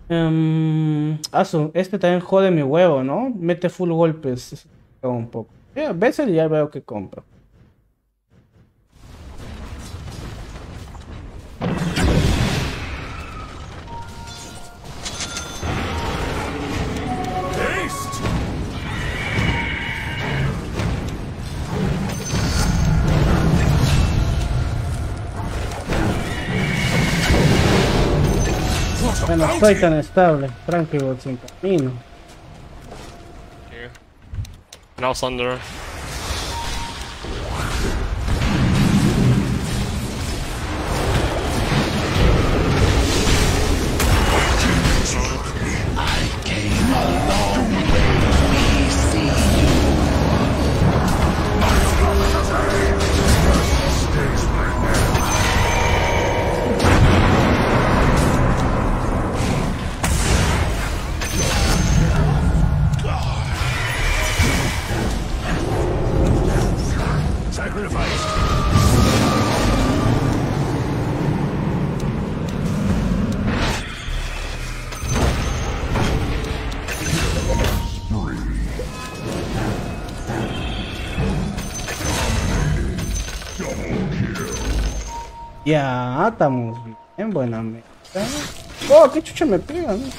Este también jode mi huevo, ¿no? Mete full golpes. Eso caga un poco. A veces ya veo que compro. Bueno, soy tan estable. Tranquilo, sin camino. Here. Now Thunder. Ya, estamos bien, buena meta. Oh, qué chucha me pega, ¿no?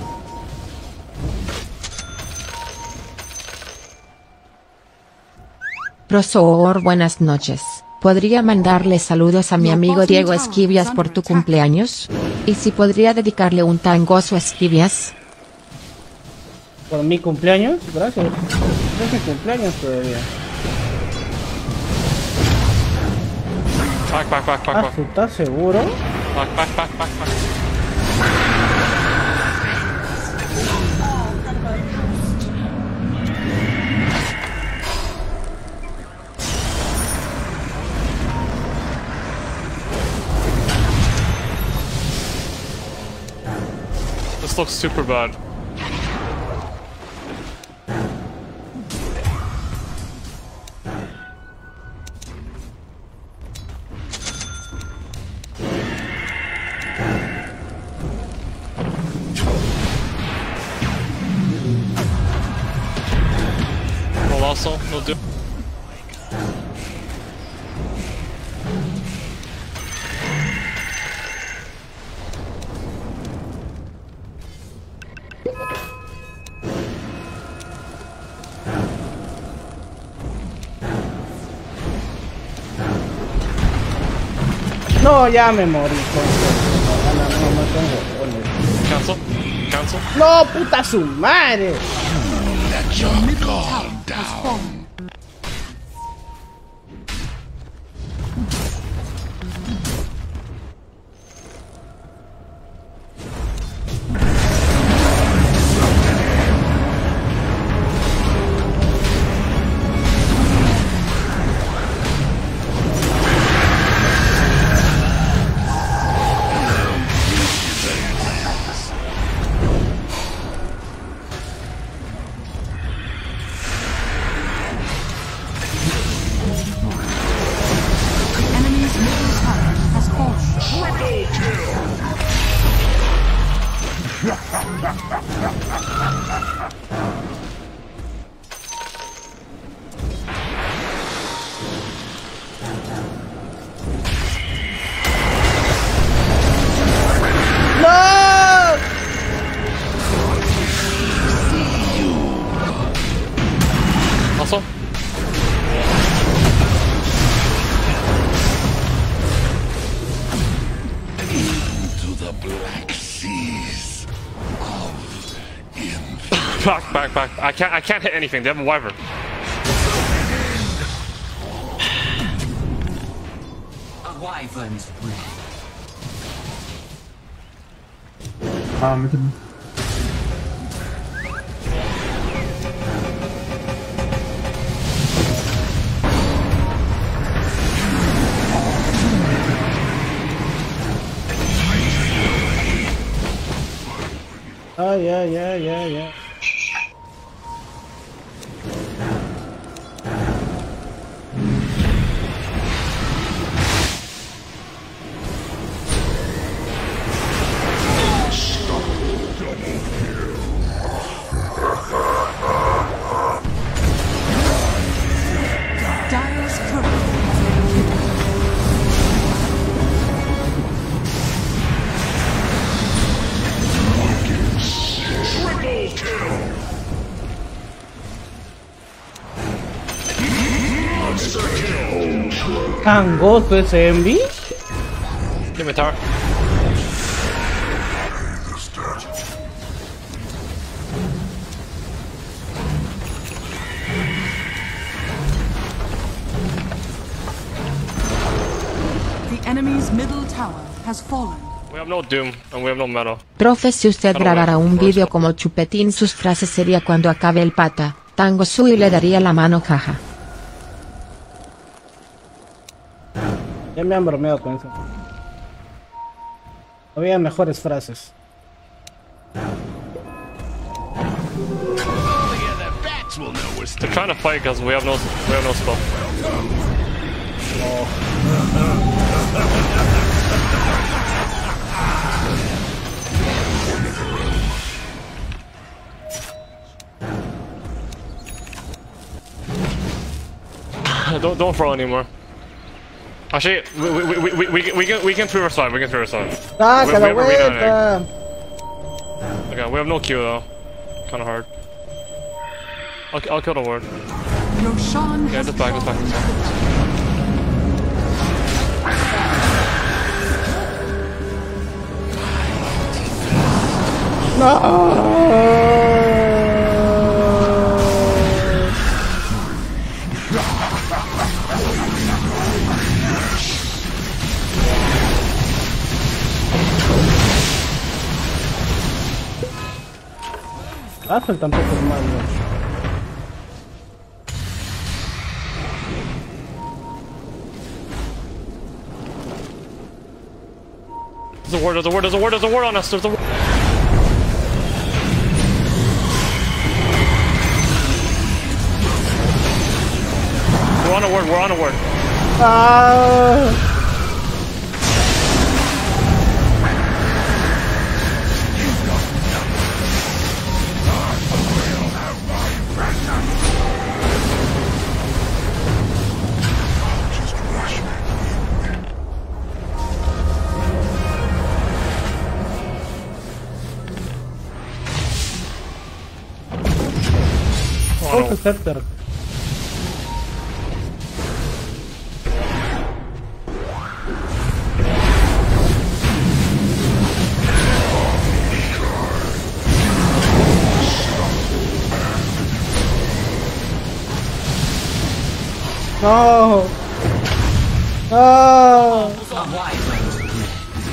Profesor, buenas noches. ¿Podría mandarle saludos a mi amigo Diego Esquivias por tu cumpleaños? ¿Y si podría dedicarle un tangoso a Esquivias? Por mi cumpleaños, gracias. Es mi cumpleaños todavía. Back. ¿Tú estás seguro? Back. This looks super bad. Well, also, we'll do. No, ya me morí. No tengo. Cancel. No, puta su madre. Also, Into the black seas of back. I can't hit anything. They have a wyvern. A wyvern's breath. Ya. Angosto ese Envy. Give me a tower. The enemy's middle tower has fallen. We have no Doom, and we have no metal. Profe, si usted Pero grabara bueno, un por vídeo eso. como Chupetín, sus frases sería cuando acabe el pata, Tango Su y le daría la mano, jaja. Ya me han bromeado con eso. Había mejores frases. They're trying to fight because we have no spell. Don't throw anymore. Actually, we can 3v5. We can 3v5. ¡Saca la we have arena vuelta! Okay, we have no Q though. Kind of hard. I'll kill the ward. Roshan Yeah, has just back. fallen. Ángel tampoco es malo. There's a ward on us. There's a ward. We're on a ward. ¡Ah! Oh, no. Scepter. No. No. A wyvern's breath.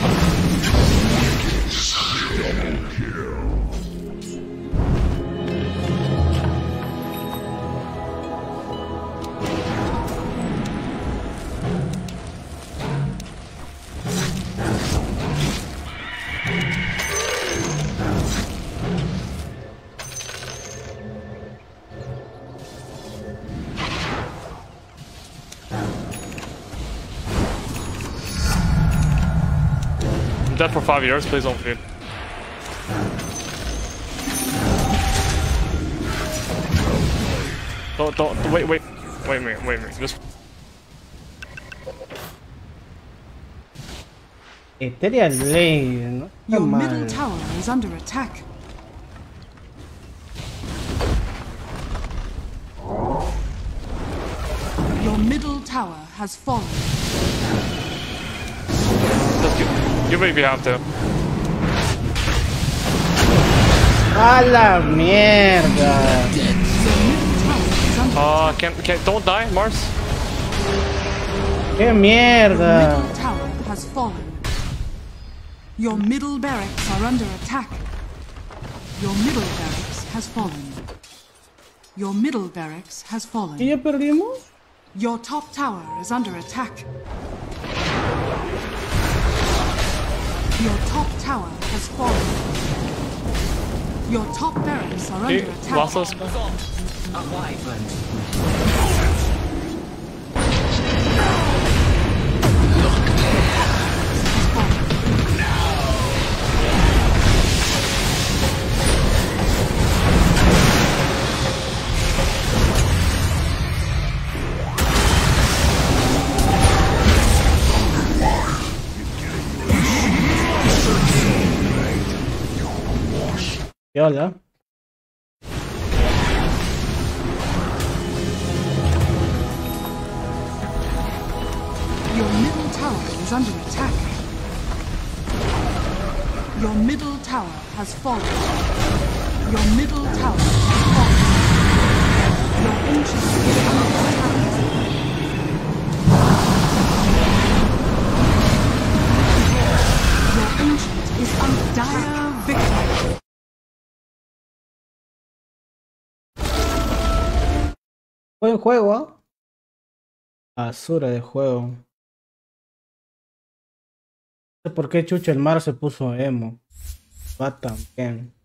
I'm dead for 5 years. Please don't feed. Don't. Wait a minute. Just. Ethereal Blade, ¿no? Qué Your mal. middle tower is under attack. Your middle tower has fallen. Just give it if you have to. ¡A la mierda! Your middle tower is under Don't die, Mars. ¡Qué mierda! middle tower has fallen. Your middle barracks are under attack. Your middle barracks has fallen. Your middle barracks has ¿Y fallen. ya perdimos? Your top tower is under attack. Your top tower has fallen. Your top barracks are under attack. Lost us. A wyvern's breath. ¿Qué hola? is under attack. Your middle tower has fallen. Your middle tower has fallen. Your ancient is under attack. Your ancient is under dire victory. Buen juego, ¿ah? Basura de juego. No sé por qué chucha el mar se puso emo. Va tan bien.